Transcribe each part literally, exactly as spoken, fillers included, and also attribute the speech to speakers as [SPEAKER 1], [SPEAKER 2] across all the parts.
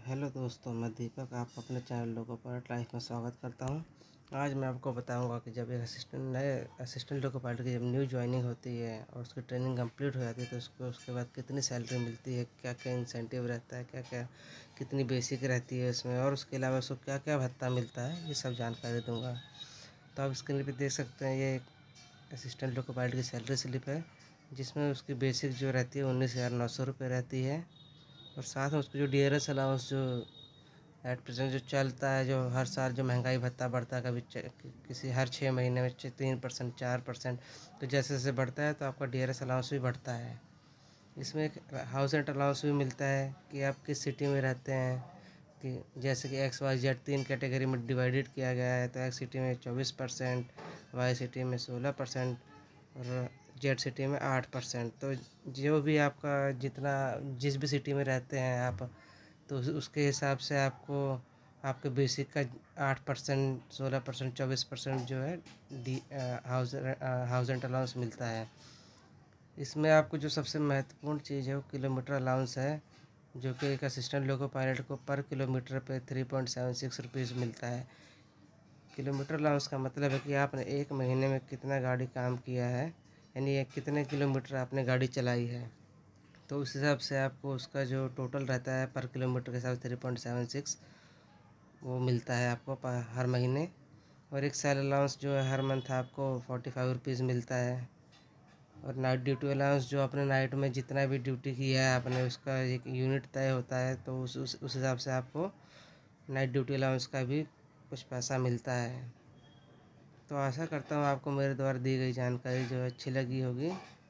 [SPEAKER 1] Hello दोस्तों, मैं दीपक आपको अपने चैनल लोगो पायलट लाइफ में स्वागत करता हूं। आज मैं आपको बताऊंगा कि जब एक असिस्टेंट नए असिस्टेंट लोको पायलट की जब न्यू ज्वाइनिंग होती है और उसकी ट्रेनिंग कंप्लीट हो जाती है तो उसको उसके बाद कितनी सैलरी मिलती है, क्या क्या इंसेंटिव रहता है, क्या क्या कितनी बेसिक रहती है इसमें, और उसके अलावा उसको क्या क्या भत्ता मिलता है, ये सब जानकारी दूँगा। तो आप स्क्रीन पर देख सकते हैं, ये एक असिस्टेंट लोको पायलट की सैलरी स्लिप है जिसमें उसकी बेसिक जो रहती है उन्नीस हज़ार नौ सौ रुपये रहती है। और साथ में उसको जो डी आर एस अलाउंस जो एट प्रेजेंट जो चलता है, जो हर साल जो महंगाई भत्ता बढ़ता है, कभी किसी हर छः महीने में तीन परसेंट चार परसेंट, तो जैसे जैसे बढ़ता है तो आपका डी आर एस अलाउंस भी बढ़ता है। इसमें एक हाउस रेंट अलाउंस भी मिलता है कि आप किस सिटी में रहते हैं, कि जैसे कि एक्स वाई जेड तीन कैटेगरी में डिवाइडेड किया गया है, तो एक्स सिटी में चौबीस परसेंट, वाई सिटी में सोलह परसेंट और जेड सिटी में आठ परसेंट। तो जो भी आपका जितना जिस भी सिटी में रहते हैं आप, तो उसके हिसाब से आपको आपके बेसिक का आठ परसेंट सोलह परसेंट चौबीस परसेंट जो है D house house rent allowance मिलता है। इसमें आपको जो सबसे महत्वपूर्ण चीज़ है वो किलोमीटर अलाउंस है, जो कि एक असिस्टेंट लोको पायलट को पर किलोमीटर पे three point seven six rupees मिलता है। किलोमीटर अलाउंस का मतलब है कि आपने एक महीने में कितना गाड़ी काम किया है, यानी कितने किलोमीटर आपने गाड़ी चलाई है, तो उस हिसाब से आपको उसका जो टोटल रहता है पर किलोमीटर के हिसाब से थ्री पॉइंट सेवन सिक्स वो मिलता है आपको हर महीने। और एक सेल अलाउंस जो है हर मंथ आपको फोर्टी फाइव रुपीज़ मिलता है। और नाइट ड्यूटी अलाउंस जो आपने नाइट में जितना भी ड्यूटी किया है आपने, उसका एक यूनिट तय होता है, तो उस उस उस हिसाब से आपको नाइट ड्यूटी अलाउंस का भी कुछ पैसा मिलता है। तो आशा करता हूँ आपको मेरे द्वारा दी गई जानकारी जो है अच्छी लगी होगी।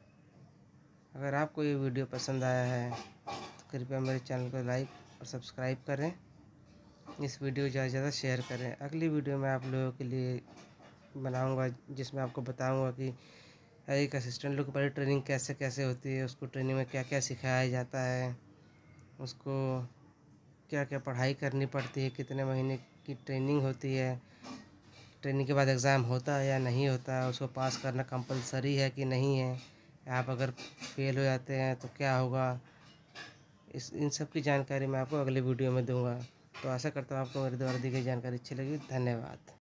[SPEAKER 1] अगर आपको ये वीडियो पसंद आया है तो कृपया मेरे चैनल को लाइक और सब्सक्राइब करें, इस वीडियो को ज़्यादा से ज़्यादा शेयर करें। अगली वीडियो मैं आप लोगों के लिए बनाऊंगा जिसमें आपको बताऊंगा कि एक असिस्टेंट लोको पायलट ट्रेनिंग कैसे कैसे होती है, उसको ट्रेनिंग में क्या क्या सिखाया जाता है, उसको क्या क्या पढ़ाई करनी पड़ती है, कितने महीने की ट्रेनिंग होती है, ट्रेनिंग के बाद एग्ज़ाम होता है या नहीं होता है, उसको पास करना कंपलसरी है कि नहीं है, आप अगर फेल हो जाते हैं तो क्या होगा। इस इन सब की जानकारी मैं आपको अगले वीडियो में दूंगा। तो आशा करता हूँ आपको मेरे द्वारा दी गई जानकारी अच्छी लगी। धन्यवाद।